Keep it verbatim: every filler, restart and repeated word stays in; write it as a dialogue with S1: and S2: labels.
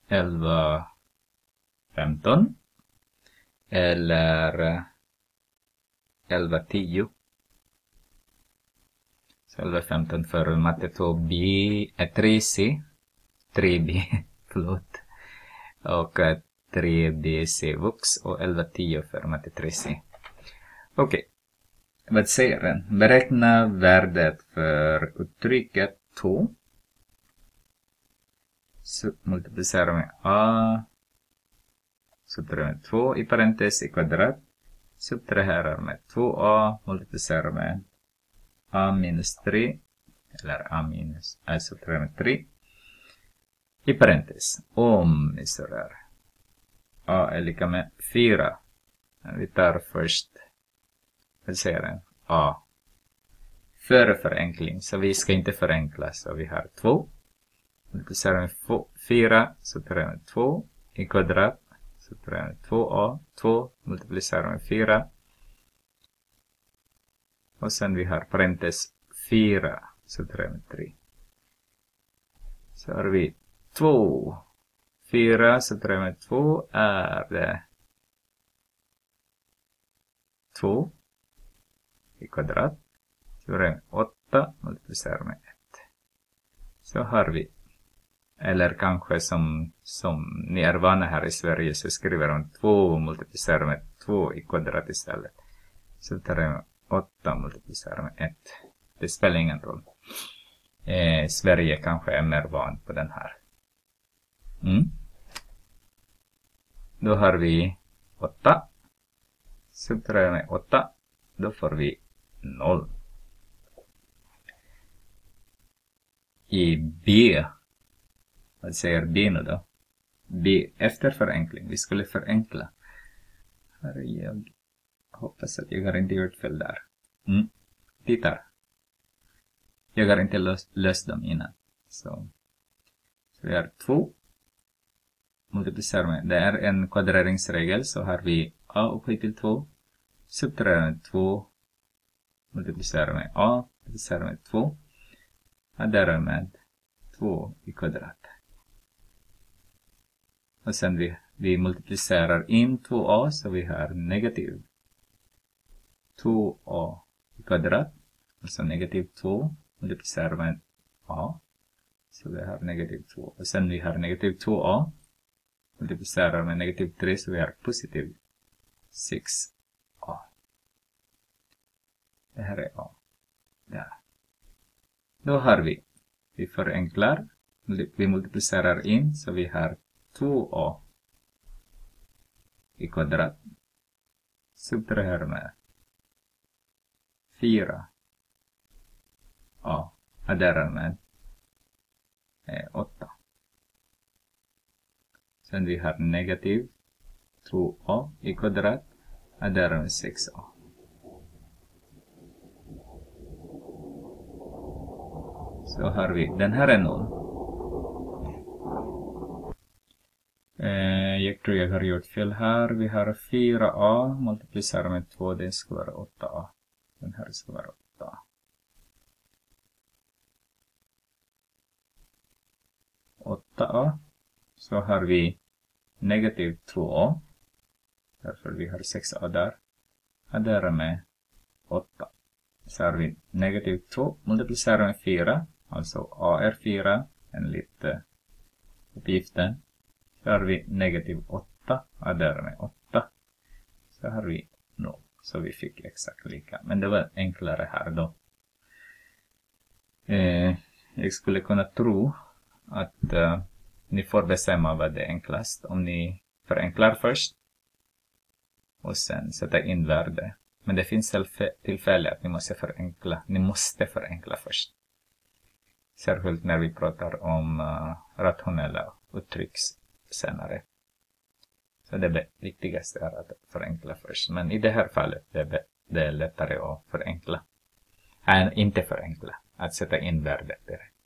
S1: elva femton eller elva tio. Så elva femton för matte två B, är tre C, tre B, förlåt, och tre B C vux och elva tio för matte tre C. Okej, okay. Vad säger den? Beräkna värdet för uttrycket två. Så multiplicerar med A, subtraherar med två i parentes i kvadrat, subtraherar med två A, multiplicerar med A minus tre, eller A minus, A subtraherar med tre, i parentes, om vi så där. A är lika med fyra. Vi tar först, vad säger den? A. Före förenkling, så vi ska inte förenkla, så vi har två. Multiplicerar med fyra, subtraherar med två i kvadrat, subtraherar med två A, två, multiplicerar med fyra. Och sen vi har parentes fyra, subtraherar med tre. Så har vi två. fyra, subtraherar med två är det två i kvadrat, subtraherar med åtta, multiplicerar med ett. Så har vi. Eller kanske som, som ni är vana här i Sverige, så skriver de två och multiplicerar med två i kvadrat istället. Så tar jag åtta och multiplicerar med ett. Det spelar ingen roll. Eh, Sverige kanske är mer van på den här. Mm. Då har vi åtta. Subtraherar med åtta. Då får vi noll. I B. Vad säger B nu då? B efter förenkling. Vi skulle förenkla. Här är jag. Hoppas att jag har inte gjort fel där. Mm. Titta. Jag har inte löst, löst dem innan. Så, så vi har två. Multiplicerar med. Det är en kvadreringsregel. Så har vi A upphöjt till två. Subtraherar med två. Multiplicerar med A. Multiplicerar med två. Adderar med två i kvadrat. Och sen vi, vi multiplicerar in två A, så vi har negativ två A i kvadrat. Och så negativ två multiplicerar med A. Så vi har negativ två. Och sen vi har negativ två A. Multiplicerar med negativ tre, så vi har positiv sex A. Det här är A. Där. Då har vi. Vi förenklar. Vi multiplicerar in, så vi har två A i kvadrat. Subtraherar med fyra A. Adderar med eh, åtta. Sen vi har negativ två A i kvadrat. Adderar med sex A. Så har vi, den här är noll. Eh, jag tror jag har gjort fel här. Vi har fyra A multiplicerar med två. Den ska vara åtta A. Den här ska vara åtta A. åtta A. Så har vi negativ två A. Därför vi har sex A där. Adderar med åtta. Så har vi negativ två multiplicerar med fyra. Alltså A är fyra. En lite uppgiften. Så har vi negativ åtta. Adderar med åtta. Så har vi noll. Så vi fick exakt lika. Men det var enklare här då. Eh, jag skulle kunna tro att eh, ni får bestämma vad det är enklast. Om ni förenklar först. Och sen sätta in värde. Men det finns tillfälle att ni måste förenkla. Ni måste förenkla först. Särskilt när vi pratar om uh, rationella uttryck senare. Så det viktigaste är att förenkla först. Men i det här fallet det är det lättare att förenkla. Äh, inte förenkla. Att sätta in värdet direkt.